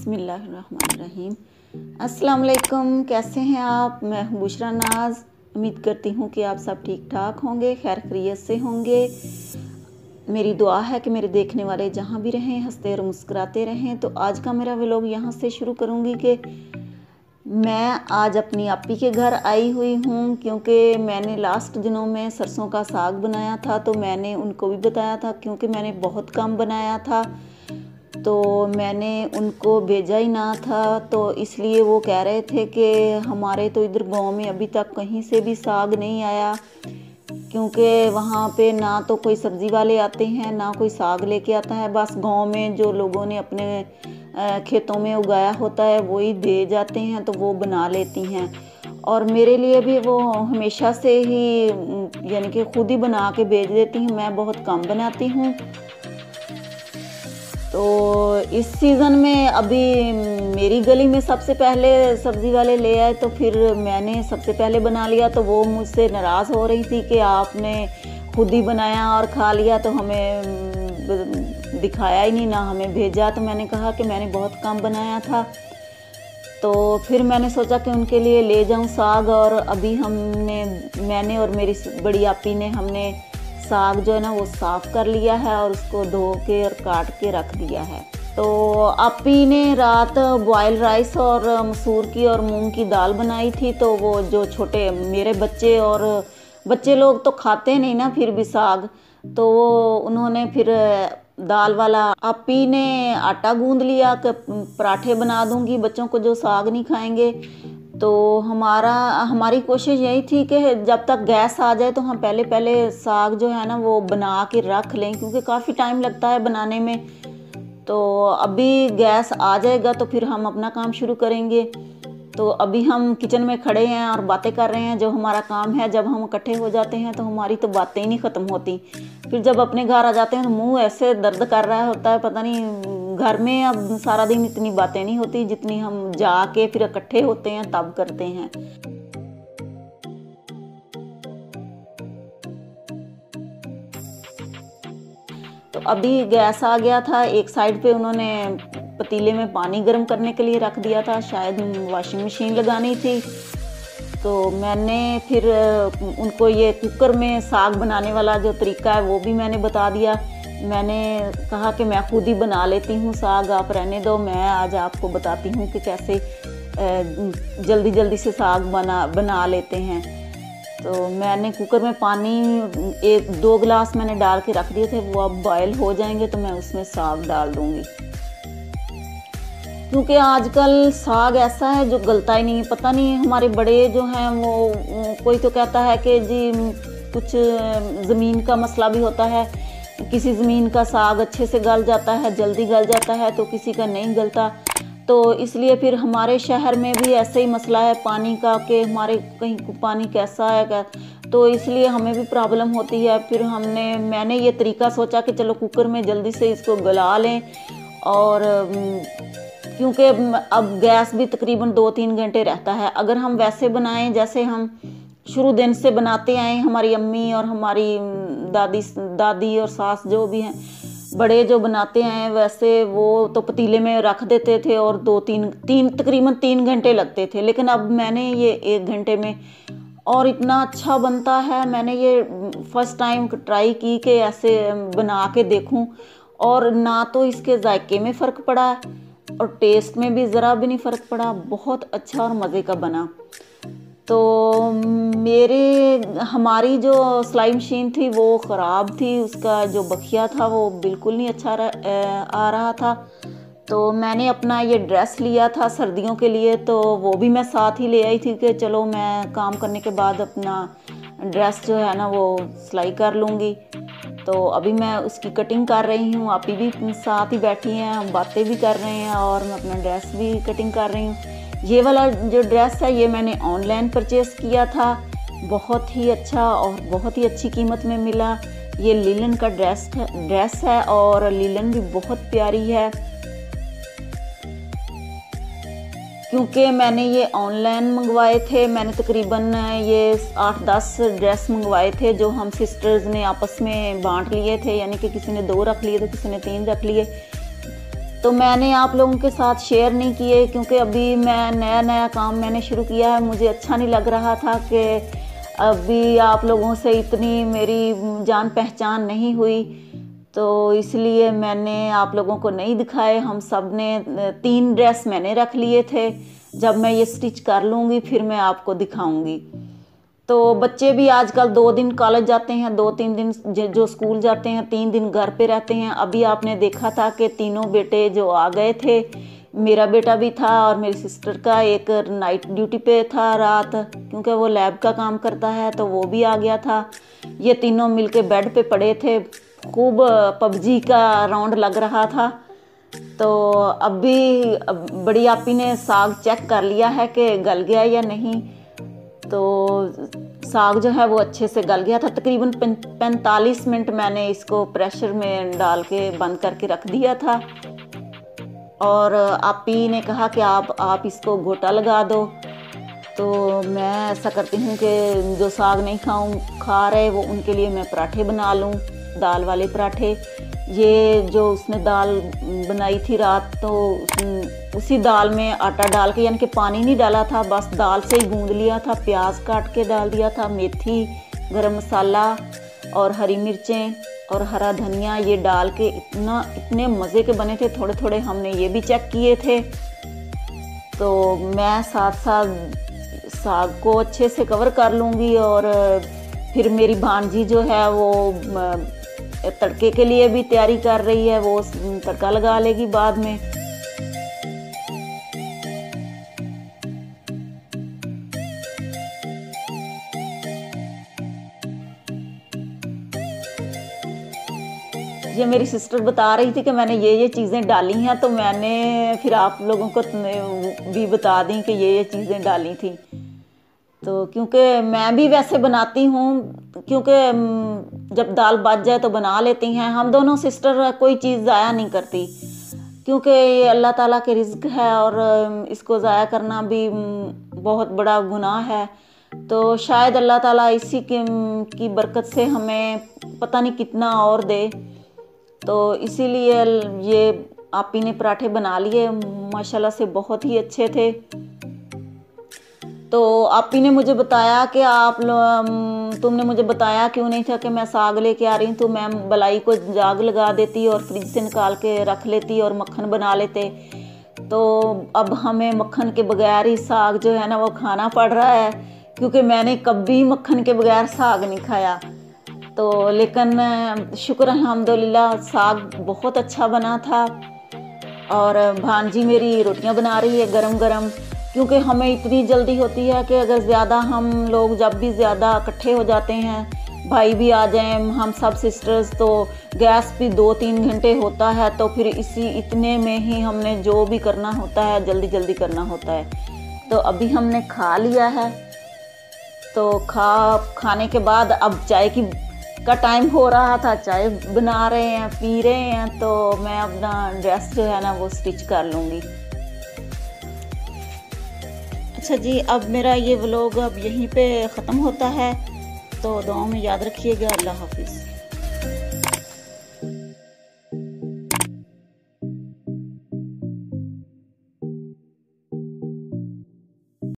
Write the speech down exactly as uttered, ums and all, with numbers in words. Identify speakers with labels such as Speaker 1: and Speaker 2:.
Speaker 1: बिस्मिल्लाहिर्रहमानिर्रहीम। अस्सलाम वालेकुम, कैसे हैं आप? मैं हूं बुशरा नाज। उम्मीद करती हूं कि आप सब ठीक ठाक होंगे, खैर खैरियत से होंगे। मेरी दुआ है कि मेरे देखने वाले जहां भी रहें हंसते और मुस्कुराते रहें। तो आज का मेरा व्लॉग यहां से शुरू करूंगी कि मैं आज अपनी आपी के घर आई हुई हूँ, क्योंकि मैंने लास्ट दिनों में सरसों का साग बनाया था तो मैंने उनको भी बताया था, क्योंकि मैंने बहुत कम बनाया था तो मैंने उनको भेजा ही ना था। तो इसलिए वो कह रहे थे कि हमारे तो इधर गांव में अभी तक कहीं से भी साग नहीं आया, क्योंकि वहाँ पे ना तो कोई सब्ज़ी वाले आते हैं ना कोई साग लेके आता है। बस गांव में जो लोगों ने अपने खेतों में उगाया होता है वही दे जाते हैं, तो वो बना लेती हैं। और मेरे लिए भी वो हमेशा से ही यानी कि खुद ही बना के भेज देती हूँ, मैं बहुत कम बनाती हूँ। तो इस सीज़न में अभी मेरी गली में सबसे पहले सब्ज़ी वाले ले आए, तो फिर मैंने सबसे पहले बना लिया। तो वो मुझसे नाराज़ हो रही थी कि आपने खुद ही बनाया और खा लिया, तो हमें दिखाया ही नहीं, ना हमें भेजा। तो मैंने कहा कि मैंने बहुत कम बनाया था। तो फिर मैंने सोचा कि उनके लिए ले जाऊं साग। और अभी हमने मैंने और मेरी बड़ी आपी ने हमने साग जो है ना वो साफ़ कर लिया है और उसको धो के और काट के रख दिया है। तो आपी ने रात बॉयल राइस और मसूर की और मूंग की दाल बनाई थी। तो वो जो छोटे मेरे बच्चे और बच्चे लोग तो खाते नहीं ना फिर भी साग, तो वो उन्होंने फिर दाल वाला आपी ने आटा गूंद लिया कि पराठे बना दूंगी बच्चों को जो साग नहीं खाएंगे। तो हमारा हमारी कोशिश यही थी कि जब तक गैस आ जाए तो हम पहले पहले साग जो है ना वो बना के रख लें, क्योंकि काफ़ी टाइम लगता है बनाने में। तो अभी गैस आ जाएगा तो फिर हम अपना काम शुरू करेंगे। तो अभी हम किचन में खड़े हैं और बातें कर रहे हैं, जो हमारा काम है। जब हम इकट्ठे हो जाते हैं तो हमारी तो बातें ही नहीं ख़त्म होती। फिर जब अपने घर आ जाते हैं तो मुंह ऐसे दर्द कर रहा होता है, पता नहीं। घर में अब सारा दिन इतनी बातें नहीं होती जितनी हम जाके फिर इकट्ठे होते हैं तब करते हैं। तो अभी गैस आ गया था, एक साइड पे उन्होंने पतीले में पानी गर्म करने के लिए रख दिया था, शायद वॉशिंग मशीन लगानी थी। तो मैंने फिर उनको ये कुकर में साग बनाने वाला जो तरीका है वो भी मैंने बता दिया। मैंने कहा कि मैं खुद ही बना लेती हूँ साग, आप रहने दो, मैं आज आपको बताती हूँ कि कैसे जल्दी जल्दी से साग बना बना लेते हैं। तो मैंने कुकर में पानी एक दो गिलास मैंने डाल के रख दिए थे, वो अब बॉयल हो जाएंगे तो मैं उसमें साग डाल दूँगी। क्योंकि आजकल साग ऐसा है जो गलता ही नहीं, पता नहीं हमारे बड़े जो हैं वो, कोई तो कहता है कि जी कुछ ज़मीन का मसला भी होता है, किसी ज़मीन का साग अच्छे से गल जाता है, जल्दी गल जाता है, तो किसी का नहीं गलता। तो इसलिए फिर हमारे शहर में भी ऐसे ही मसला है पानी का, कि हमारे कहीं पानी कैसा है क्या, तो इसलिए हमें भी प्रॉब्लम होती है। फिर हमने मैंने ये तरीका सोचा कि चलो कुकर में जल्दी से इसको गला लें। और क्योंकि अब गैस भी तकरीबन दो तीन घंटे रहता है। अगर हम वैसे बनाएं जैसे हम शुरू दिन से बनाते आए, हमारी अम्मी और हमारी दादी दादी और सास जो भी हैं बड़े जो बनाते हैं, वैसे वो तो पतीले में रख देते थे और दो तीन तीन तकरीबन तीन घंटे लगते थे। लेकिन अब मैंने ये एक घंटे में, और इतना अच्छा बनता है। मैंने ये फर्स्ट टाइम ट्राई की कि ऐसे बना के देखूं, और ना तो इसके जायके में फ़र्क पड़ा और टेस्ट में भी ज़रा भी नहीं फ़र्क पड़ा, बहुत अच्छा और मज़े का बना। तो मेरे हमारी जो सिलाई मशीन थी वो ख़राब थी, उसका जो बखिया था वो बिल्कुल नहीं अच्छा आ रहा था। तो मैंने अपना ये ड्रेस लिया था सर्दियों के लिए, तो वो भी मैं साथ ही ले आई थी कि चलो मैं काम करने के बाद अपना ड्रेस जो है ना वो सिलाई कर लूँगी। तो अभी मैं उसकी कटिंग कर रही हूँ, आपी भी साथ ही बैठी हैं, हम बातें भी कर रहे हैं और मैं अपना ड्रेस भी कटिंग कर रही हूँ। ये वाला जो ड्रेस है ये मैंने ऑनलाइन परचेज़ किया था, बहुत ही अच्छा और बहुत ही अच्छी कीमत में मिला। ये लीलन का ड्रेस है ड्रेस है और लीलन भी बहुत प्यारी है। क्योंकि मैंने ये ऑनलाइन मंगवाए थे, मैंने तकरीबन ये आठ दस ड्रेस मंगवाए थे जो हम सिस्टर्स ने आपस में बांट लिए थे, यानी कि किसी ने दो रख लिए तो किसी ने तीन रख लिए। तो मैंने आप लोगों के साथ शेयर नहीं किए क्योंकि अभी मैं नया नया काम मैंने शुरू किया है। मुझे अच्छा नहीं लग रहा था कि अभी आप लोगों से इतनी मेरी जान पहचान नहीं हुई, तो इसलिए मैंने आप लोगों को नहीं दिखाए। हम सब ने तीन ड्रेस मैंने रख लिए थे, जब मैं ये स्टिच कर लूँगी फिर मैं आपको दिखाऊंगी। तो बच्चे भी आजकल दो दिन कॉलेज जाते हैं, दो तीन दिन जो स्कूल जाते हैं, तीन दिन घर पे रहते हैं। अभी आपने देखा था कि तीनों बेटे जो आ गए थे, मेरा बेटा भी था और मेरी सिस्टर का एक नाइट ड्यूटी पे था रात, क्योंकि वो लैब का काम करता है, तो वो भी आ गया था। ये तीनों मिलके बेड पे पड़े थे, खूब पबजी का राउंड लग रहा था। तो अभी बड़ी आपी ने साग चेक कर लिया है कि गल गया या नहीं। तो साग जो है वो अच्छे से गल गया था। तकरीबन पैंतालीस मिनट मैंने इसको प्रेशर में डाल के बंद करके रख दिया था। और आपी ने कहा कि आप आप इसको घोटा लगा दो। तो मैं ऐसा करती हूँ कि जो साग नहीं खाऊँ खा रहे वो उनके लिए मैं पराठे बना लूँ, दाल वाले पराठे। ये जो उसने दाल बनाई थी रात, तो उसी दाल में आटा डाल के, यानी कि पानी नहीं डाला था, बस दाल से ही गूंद लिया था। प्याज काट के डाल दिया था, मेथी, गरम मसाला और हरी मिर्चें और हरा धनिया ये डाल के इतना इतने मज़े के बने थे। थोड़े थोड़े हमने ये भी चेक किए थे। तो मैं साथ साथ साग को अच्छे से कवर कर लूँगी और फिर मेरी भांजी जो है वो तड़के के लिए भी तैयारी कर रही है, वो तड़का लगा लेगी बाद में। ये मेरी सिस्टर बता रही थी कि मैंने ये ये चीज़ें डाली हैं, तो मैंने फिर आप लोगों को भी बता दी कि ये ये चीज़ें डाली थी। तो क्योंकि मैं भी वैसे बनाती हूँ, क्योंकि जब दाल बच जाए तो बना लेती हैं। हम दोनों सिस्टर कोई चीज़ ज़ाया नहीं करती, क्योंकि ये अल्लाह ताला के रिज़्क है और इसको ज़ाया करना भी बहुत बड़ा गुनाह है। तो शायद अल्लाह ताला इसी की, की बरकत से हमें पता नहीं कितना और दे। तो इसीलिए ये आपी ने पराठे बना लिए, माशाल्लाह से बहुत ही अच्छे थे। तो आपी ने मुझे बताया कि आप तुमने मुझे बताया क्यों नहीं था कि मैं साग लेके आ रही हूँ, तो मैं बलाई को जाग लगा देती और फ्रिज से निकाल के रख लेती और मक्खन बना लेते। तो अब हमें मक्खन के बगैर ही साग जो है ना वो खाना पड़ रहा है, क्योंकि मैंने कभी मक्खन के बगैर साग नहीं खाया। तो लेकिन शुक्र अल्हम्दुलिल्लाह साग बहुत अच्छा बना था। और भांजी मेरी रोटियां बना रही है गरम गरम, क्योंकि हमें इतनी जल्दी होती है कि अगर ज़्यादा हम लोग जब भी ज़्यादा इकट्ठे हो जाते हैं, भाई भी आ जाएं, हम सब सिस्टर्स, तो गैस भी दो तीन घंटे होता है। तो फिर इसी इतने में ही हमने जो भी करना होता है जल्दी जल्दी करना होता है। तो अभी हमने खा लिया है। तो खा खाने के बाद अब चाय की का टाइम हो रहा था, चाय बना रहे हैं, पी रहे हैं। तो मैं अपना ड्रेस जो है ना वो स्टिच कर लूँगी। अच्छा जी, अब मेरा ये व्लॉग अब यहीं पे ख़त्म होता है। तो दुआ में याद रखिएगा। अल्लाह हाफिज़।